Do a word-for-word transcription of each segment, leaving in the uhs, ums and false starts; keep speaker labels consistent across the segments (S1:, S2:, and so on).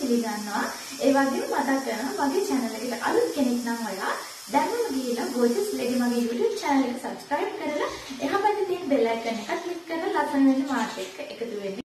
S1: පිළිගන්නවා. ඒ වගේම මතක් කරනවා මගේ channel එකට අලුත් කෙනෙක් නම් ඔයා දැන්ම ගිහලා gorgeous lady මගේ YouTube channel එක subscribe කරලා එහා පැත්තේ තියෙන bell icon එක click කරලා ලස්සන වෙන මාත් එක්ක එකතු වෙන්න.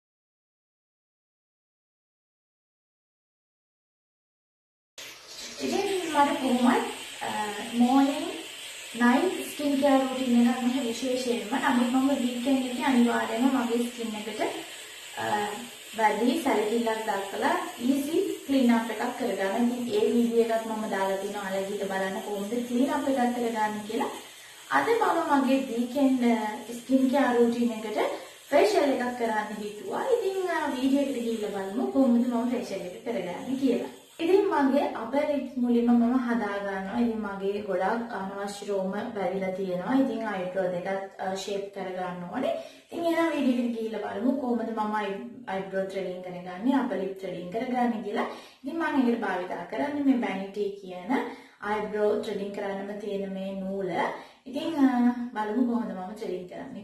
S1: ඉතින් මට කොහොමද morning night skin care routine එකක් නැහැ විශේෂයෙන්ම. නමුත් මම weekend එකේ අනිවාර්යයෙන්ම මගේ skin එකට වැඩි සැලකිල්ලක් දක්වලා easy clean up එකක් කරගන්න. ඉතින් ඒ වීඩියෝ එකත් මම දාලා තියෙනවා අලගිට බලන්න කොහොමද clean up එකක් කරගන්න කියලා. අද මම මගේ weekend skin care routine එකට facial එකක් කරන්න හිතුවා. ඉතින් වීඩියෝ එකට ගිහිල්ලා බලමු කොහොමද මම facial එක කරගන්නේ කියලා. ඉතින් මගේ upper lip මුලින්ම මම හදා ගන්නවා. ඉතින් මගේ ගොඩක් අනවශ්‍ය රෝම බැරිලා තියෙනවා. ඉතින් eyebrow දෙකත් shape කරගන්න ඕනේ. ඉතින් එහෙනම් වීඩියෝ එකට ගිහිල්ලා බලමු කොහොමද මම eyebrow threading කරගන්නේ, upper lip threading කරගන්නේ කියලා. ඉතින් මම ඒකට භාවිතා කරන්නේ මේ Vanity කියන eyebrow threading කරන්නම තියෙන මේ නූල. ඉතින් බලමු කොහොමද මම threading කරන්නේ.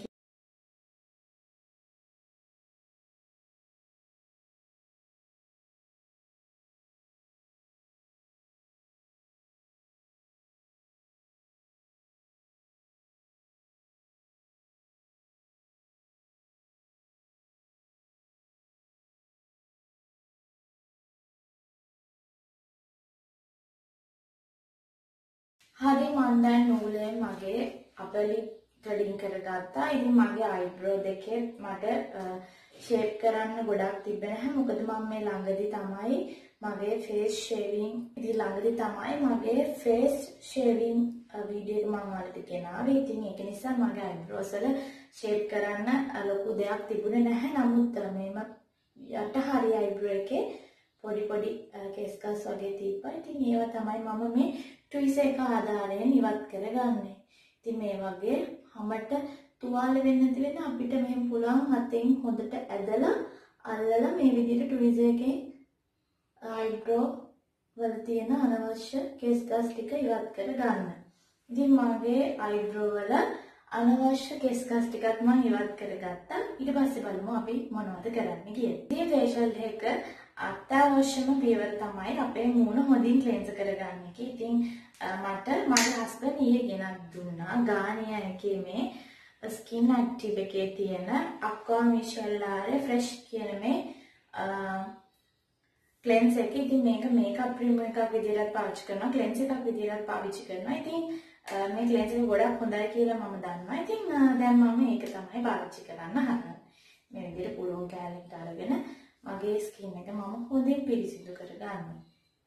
S1: හරි මම දැන් නූලෙන් මගේ upper lip threading කරගත්තා. ඉතින් මගේ eyebrow දෙකේ මට shape කරන්න ගොඩක් තිබ්බේ නැහැ. මොකද මම මේ ළඟදී තමයි මගේ face shaving ඉතින් ළඟදී තමයි මගේ face shaving වීඩියෝ එක මම ඔයාලට ගෙනාවේ. ඉතින් ඒක නිසා මගේ eyebrows වල shape කරන්න ලොකු දෙයක් තිබුණේ නැහැ. නමුත් මේම යට හරි eyebrow එකේ පොඩි පොඩි කේස් කස් වගේ තිබ්බා. ඉතින් ඒවා තමයි මම මේ ට්විස් එක ආධාරයෙන් ඉවත් කරගන්නේ. ඉතින් මේ වගේ හැමත තුවාල වෙන්නේ නැති වෙන අපිට මෙහෙම පුළුවන් හතෙන් හොඳට ඇදලා අල්ලලා මේ විදිහට ට්විස් එකේ eyebrow වල තියෙන අනවශ්‍ය කේස් කස් ටික ඉවත් කරගන්න. ඉතින් මගේ eyebrow වල අනවශ්‍ය කේස් කස් ටිකත් මම ඉවත් කරගත්තා. ඊට පස්සේ බලමු අපි මොනවද කරන්න කියලා. මේ facial එක අත්‍යවශ්‍යම පියවර තමයි අපේ මූණ හොඳින් ක්ලෙන්ස් කරගන්න එක. ඉතින් මට මගේ හස්බන්ඩ් ඊයේ ගෙනත් දුන්නා ගානියා එකේ මේ ස්කින් ඇක්ටිව් එකේ තියෙන aqua micellar fresh කියන මේ ක්ලෙන්ස් එක. ඉතින් මේක මේකප් ක්‍රීම් එකක් විදිහට පාවිච්චි කරනවා, ක්ලෙන්ස් එකක් විදිහට පාවිච්චි කරනවා. ඉතින් මේ ක්ලෙන්ස් එක ගොඩක් හොඳයි කියලා මම දන්නවා. ඉතින් දැන් මම ඒක තමයි පාවිච්චි කරන්න හදන්නේ. මේ විදිහට පුළුවන් කැලෙකට අරගෙන මගේ ස්කින් එක මම හොඳින් පිරිසිදු කරගන්නවා.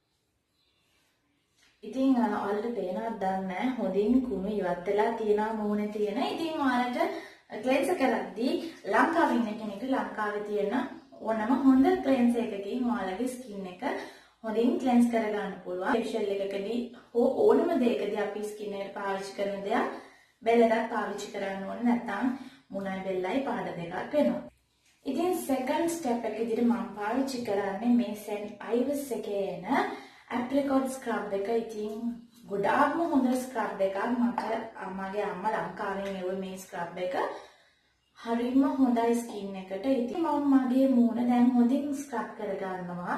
S1: ඉතින් ඔයාලට පේනවද දන්නේ හොඳින් කුණු ඉවත් වෙලා තියෙනවා මූණේ තියෙන. ඉතින් ඔයාලට ක්ලෙන්ස් කරද්දී ලංකාවේ ඉන්න කෙනෙක් ලංකාවේ තියෙන ඕනම හොඳ ක්ලෙන්ස් එකකින් ඔයාලගේ ස්කින් එක හොඳින් ක්ලෙන්ස් කරගන්න පුළුවන්. ෆේෂියල් එකකදී හෝ ඕනම දෙයකදී අපි ස්කින් එකට පාවිච්චි කරන දෙයක් බෙල්ලකට පාවිච්චි කරන්න ඕනේ. නැත්නම් මුණයි බෙල්ලයි පාට දෙකක් වෙනවා. ඉතින් second step එක විදිහට මම පාවිච්චි කරන්නේ මේ Saint Ives එකේ එන apricot scrub එක. ඉතින් ගොඩාක්ම හොඳ scrub එකක්. මට මගේ අම්මා ලංකාවෙන් එවුවේ මේ scrub එක. හරිම හොඳයි skin එකට. ඉතින් මම මගේ මූණ දැන් හොඳින් scrub කරගන්නවා.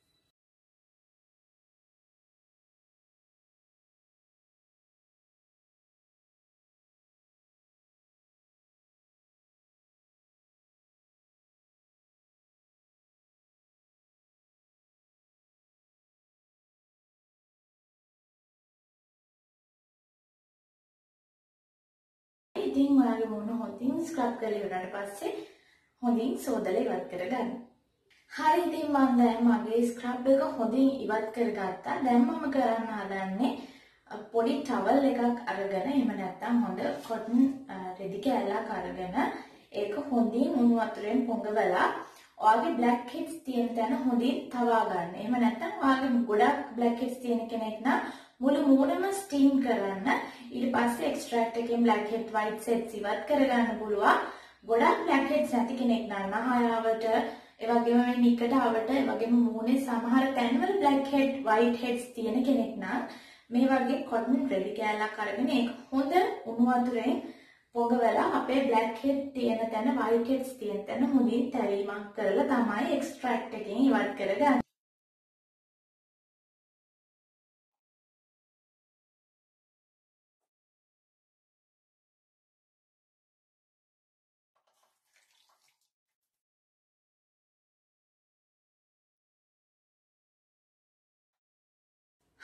S1: ඉතින් ඔයාගේ මූණ හොඳින් ස්ක්‍රබ් කරලා ඉවරට පස්සේ හොඳින් සෝදලා ඉවත් කරගන්න. හරි ඉතින් මම දැන් මගේ ස්ක්‍රබ් එක හොඳින් ඉවත් කරගත්තා. දැන් මම කරන්න හදන්නේ පොඩි ටවල් එකක් අරගෙන එහෙම නැත්නම් හොඳ කොටන් රෙදි කෑල්ලක් අරගෙන ඒක හොඳින් උණු වතුරෙන් පොඟවලා ඔයාගේ black heads තියෙන තැන හොඳින් තවා ගන්න. එහෙම නැත්නම් ඔයාගේ ගොඩක් black heads තියෙන කෙනෙක් නම් මුළු මූණම ස්ටීම් කරන්න. ඊට පස්සේ එක්ස්ට්‍රැක්ට් එකෙන් black head white heads ඉවත් කරගන්න පුළුවන්. ගොඩක් black heads නැති කෙනෙක් නම් නහයාවට ඒ වගේම මේ නිකට ආවට ඒ වගේම මූණේ සමහර තැන්වල black head white heads තියෙන කෙනෙක් නම් මේ වගේ cotton රෙදි කෑල්ලක් අරගෙන ඒක හොඳ උණු වතුරෙන් පොඟවලා අපේ black head තියෙන තැන white heads තියෙන තැන හොඳින් තැවීමක් කරලා තමයි එක්ස්ට්‍රැක්ට් එකෙන් ඉවත් කරගන්නේ.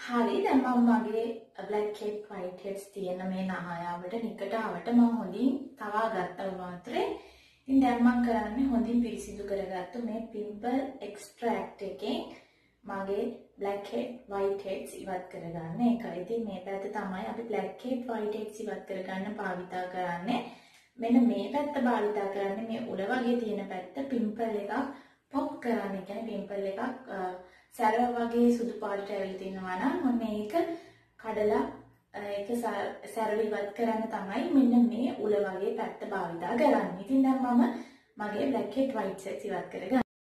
S1: හරි දැන් මම මගේ black head white heads තියෙන මේ නහයාවට නිකටාවට මම හොඳින් තවා ගත්තා උනාතරේ. ඉතින් දැන් මම කරන්නේ හොඳින් පිරිසිදු කරගත්තු මේ pimple extract එකෙන් මගේ black head white heads ඉවත් කරගන්න එකයි. ඉතින් මේ පැත්ත තමයි අපි black head white heads ඉවත් කරගන්න භාවිතා කරන්නේ. මෙන්න මේ පැත්ත භාවිතා කරන්නේ මේ උඩ වගේ තියෙන පැත්ත pimple එකක් pop කරන්න. ඒ කියන්නේ pimple එකක් සැරව වගේ සුදු පාටට ඇවිල්ලා තිනවා නම් මොන්න මේක කඩලා ඒක සැරව ඉවත් කරන්න තමයි මෙන්න මේ උල වගේ පැත්ත භාවිතා කරන්නේ. ඉතින් දැන් මම මගේ black head white heads ඉවත් කරගන්නවා.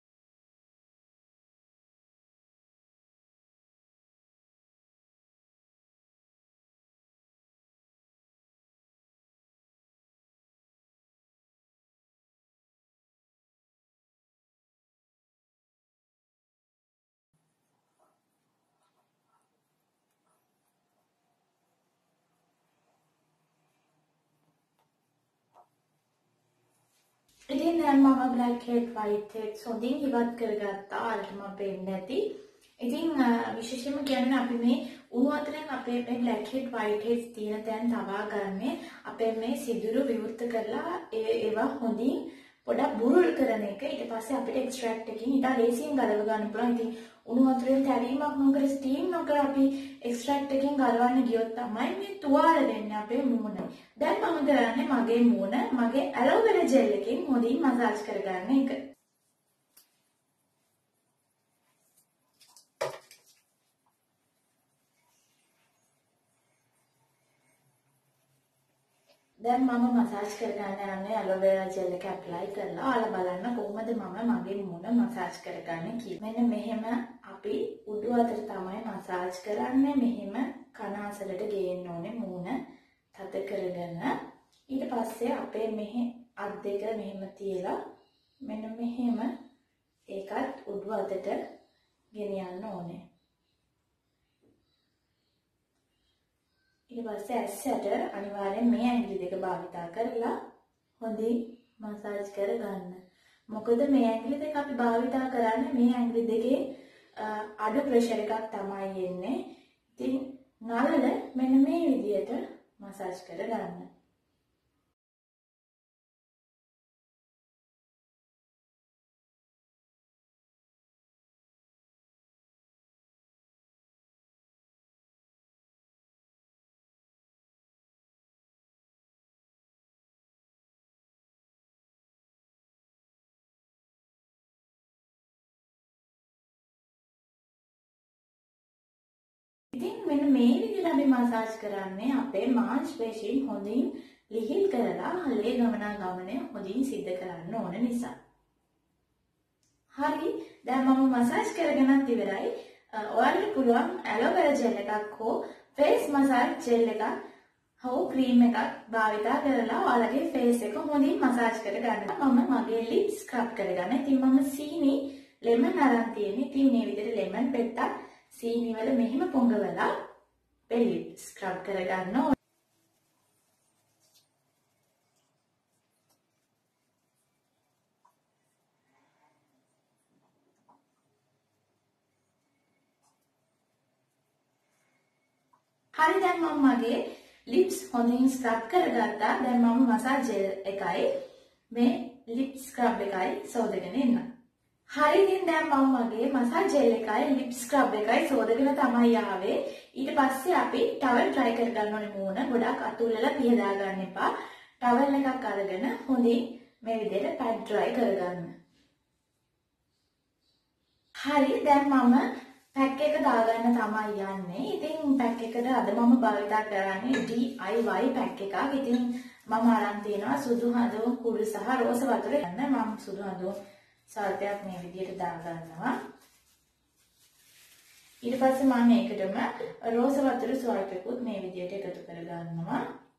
S1: ඉතින් දැන් මම black head white heads හොඳින් ඉවත් කරගත්තා. ඔයාලට මම පෙන්නන්නේ නැති. ඉතින් විශේෂයෙන්ම කියන්නේ අපි මේ උණු අතරින් අපේ මේ black head white heads තියෙන තැන් තවා ගන්නේ අපේ මේ සිදුරු විවෘත කරලා ඒවා හොඳින් පොඩක් බුරුල් කරන එක. ඊට පස්සේ අපිට extract එකකින් ඊට ලේසියෙන් ගලව ගන්න පුළුවන්. ඉතින් උණු අතරින් තැවීමක් නොකර ස්ටීම් නොකර අපි extract එකකින් ගලවන්න ගියොත් තමයි මේ තුවාල වෙන්නේ අපේ මූණ. දැන් මම කරන්නේ මගේ මූණ මගේ aloe vera gel එකෙන් හොඳින් මසාජ් කරගන්න එක. දැන් මම මසාජ් කරගන්න යන්නේ aloe vera gel එක apply කරලා. ඔයාලා බලන්න කොහොමද මම මගේ මූණ මසාජ් කරගන්නේ කියලා. මෙන්න මෙහෙම අපි උඩු අතට තමයි මසාජ් කරන්නේ. මෙහෙම කනාසලට ගේන්න ඕනේ මූණ තද කරගෙන. ඊට පස්සේ අපේ මෙහි අත් දෙක මෙහෙම තියලා මෙන්න මෙහෙම ඒකත් උඩු අතට ගෙනියන්න ඕනේ. ඊට පස්සේ ඇස්සට අනිවාර්යෙන් මේ ඇඟිලි දෙක භාවිතා කරලා හොඳින් මසාජ් කරගන්න. මොකද මේ ඇඟිලි දෙක අපි භාවිතා කරන්නේ මේ ඇඟිලි දෙකේ අඩු ප්‍රෙෂර් එකක් තමයි එන්නේ. ඉතින් නළල මෙන්න මේ විදිහට මසාජ් කරගන්න. ඉතින් මෙන්න මේ විදිහට අපි මසාජ් කරන්නේ අපේ මාංශපේශීන් හොඳින් ලිහිල් කරලා ලේ ගමනාගමනය හොඳින් සිද්ධ කරන්න ඕන නිසා. හරි දැන් මම මසාජ් කරගෙනත් ඉවරයි. ඔයාලට පුළුවන් aloe vera gel එකක් හෝ face massage gel එකක් හෝ ක්‍රීම් එකක් භාවිතා කරලා ඔයාලගේ face එක හොඳින් මසාජ් කරගන්න. මම මගේ lips scrub කරගන්න. ඉතින් මම සීනි lemon අරන් තියෙන්නේ. ඉතින් මේ විදිහට lemon පෙත්තක් සීනි වල මෙහෙම පොඟවලා ලිප් ස්ක්‍රබ් කරගන්න ඕනේ. හරි දැන් මම මගේ ලිප්ස් හොඳින් ස්ක්‍රබ් කරගත්තා. දැන් මම මසාජ් ජෙල් එකයි මේ ලිප් ස්ක්‍රබ් එකයි සෝදගෙන එන්න. හරි ඉතින් දැන් මම මගේ මසාජ් ජෙල් එකයි ලිප් ස්ක්‍රබ් එකයි සෝදගෙන තමයි ආවේ. ඊට පස්සේ අපි ටවල් ඩ්‍රයි කරගන්න ඕනේ මූණ. ගොඩක් අතුල්ලලා පිහදා ගන්න එපා. ටවල් එකක් අරගෙන හොඳින් මේ විදිහට පැඩ් ඩ්‍රයි කරගන්න. හරි දැන් මම පැක් එක දාගන්න තමයි යන්නේ. ඉතින් පැක් එකට අද මම භාවිතා කරන්නේ D I Y පැක් එකක්. ඉතින් මම අරන් තියනවා සුදු හඳුන් කුරු සහ රෝස වතුර යන මම සුදු හඳුන් සල්පයක් මේ විදිහට දාගන්නවා. ඊට පස්සේ මම මේකටම රෝස වතුර ස්වල්පයකුත් මේ විදිහට එකතු කරගන්නවා.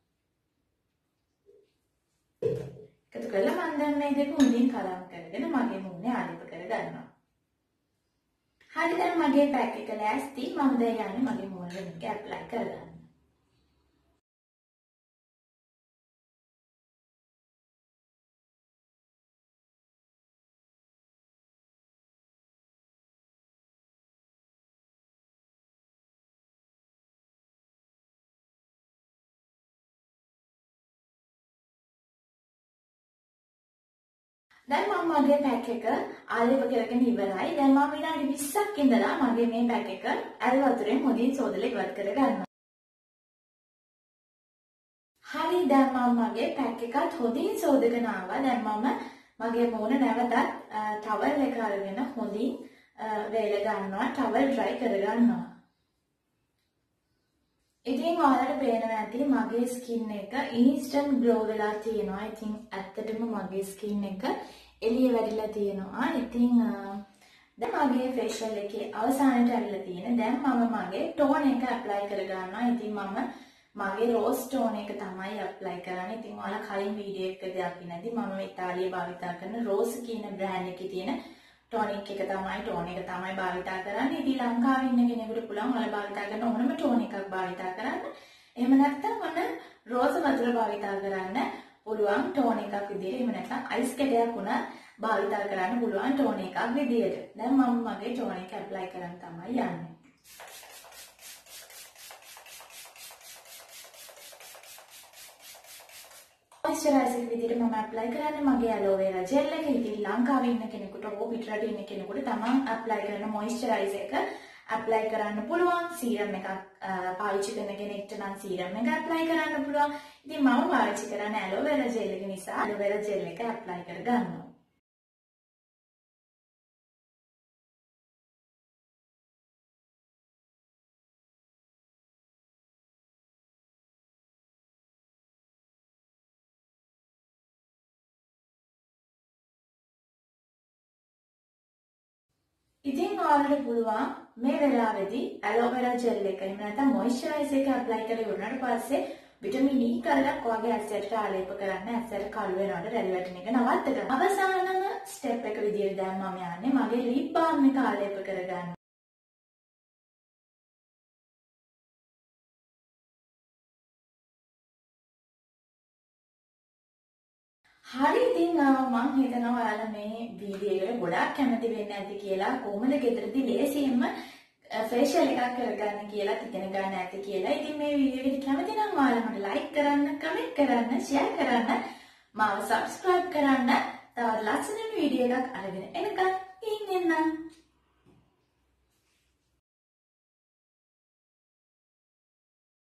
S1: එකතු කරලා මම දැන් මේ දෙක උඩින් කලම් කරගෙන මගේ මූණේ ආලේප කරගන්නවා. හරි දැන් මගේ පැක් එක ලෑස්ති. මම දැන් යන්නේ මගේ මූණට මේක ඇප්ලයි කරගන්න. දැන් මම මගේ පැක් එක ආලේප කරගෙන ඉවරයි. දැන් මම විනාඩි විස්සක් ඉඳලා මගේ මේ පැක් එක ඇල් වතුරෙන් හොඳින් සෝදලා ඉවත් කරගන්නවා. හරි දැන් මම මගේ පැක් එකත් හොඳින් සෝදගෙන ආවා. දැන් මම මගේ මූණ නැවතත් ටවල් එක අරගෙන හොඳින් වේල ගන්නවා. ටවල් ඩ්‍රයි කරගන්නවා. ඉතින් ඔයාලට පේනවා ඇති මගේ ස්කින් එක ඉන්ස්ටන්ට් ග්ලෝ වෙලා තියෙනවා. ඉතින් ඇත්තටම මගේ ස්කින් එක එළිය වැටිලා තියෙනවා. ඉතින් දැන් මගේ ෆේෂියල් එකේ අවසානට ඇවිල්ලා තියෙන. දැන් මම මගේ ටෝන් එක ඇප්ලයි කරගන්නවා. ඉතින් මම මගේ රෝස් ටෝන් එක තමයි ඇප්ලයි කරන්නේ. ඉතින් ඔයාලා කලින් වීඩියෝ එකකදී අපි නැති මම ඉතාලියේ භාවිතා කරන රෝස් කියන බ්‍රෑන්ඩ් එකේ තියෙන ටොනික් එක තමයි ටෝන් එක තමයි භාවිතා කරන්නේ. ඉතින් ලංකාවේ ඉන්න කෙනෙකුට පුළුවන් ඔයාලා භාවිතා කරන ඕනම ටෝන් එකක් භාවිතා කරන්න. එහෙම නැත්නම් ඔන්න රෝස් වතුර භාවිතා කරන්න පුළුවන් ටෝන් එකක් විදියට. එහෙම නැත්නම් අයිස් කැටයක් උනා භාවිතා කරන්න පුළුවන් ටෝන් එකක් විදියට. දැන් මම මගේ ටෝන් එක ඇප්ලයි කරන් තමයි යන්නේ. මොයිස්චරයිසර් විදිහට මම ඇප්ලයි කරන්නේ මගේ ඇලෝවෙරා ජෙල් එක. ඉතින් ලංකාවේ ඉන්න කෙනෙකුට හෝ පිටරට ඉන්න කෙනෙකුට තමන් ඇප්ලයි කරන මොයිස්චරයිසර් එක ඇප්ලයි කරන්න පුළුවන්. සීරම් එකක් පාවිච්චි කරන කෙනෙක්ට නම් සීරම් එක ඇප්ලයි කරන්න පුළුවන්. ඉතින් මම පාවිච්චි කරන්නේ ඇලෝවෙරා ජෙල් එක නිසා ඇලෝවෙරා ජෙල් එක ඇප්ලයි කරගන්නවා. ඉතින් ඔයාලට පුළුවන් මේ වෙලාවේදී ඇලෝවෙරා ජෙල් එක එහෙම නැත්නම් මොයිස්චරයිසර් එක ඇප්ලයි කරලා ඉවරනට පස්සේ විටමින් E කලරක් ඔයගේ ඇස්යට ආලේප කරන්න. ඇස්යට කළු වෙනවට රැලි වැටෙන එක නවත්ත ගන්න. අවසානම ස්ටෙප් එක විදියට දැන් මම යන්නේ මගේ ලිප් බාම් එක ආලේප කරගන්න. හරි ඉතින් මම හිතනවා ඔයාලා මේ වීඩියෝ එකට ගොඩාක් කැමති වෙන්න ඇති කියලා. කොහොමද ගෙදරදී ලේසියෙන්ම ෆේෂියල් එකක් කරගන්න කියලා ඉගෙන ගන්න ඇති කියලා. ඉතින් මේ වීඩියෝ එකට කැමති නම් ඔයාලා මට ලයික් කරන්න, කමෙන්ට් කරන්න, ෂෙයා කරන්න, මාව සබ්ස්ක්‍රයිබ් කරන්න. තවත් ලස්සන වීඩියෝ එකක් අරගෙන එනකන් ඉන්නෙන්න.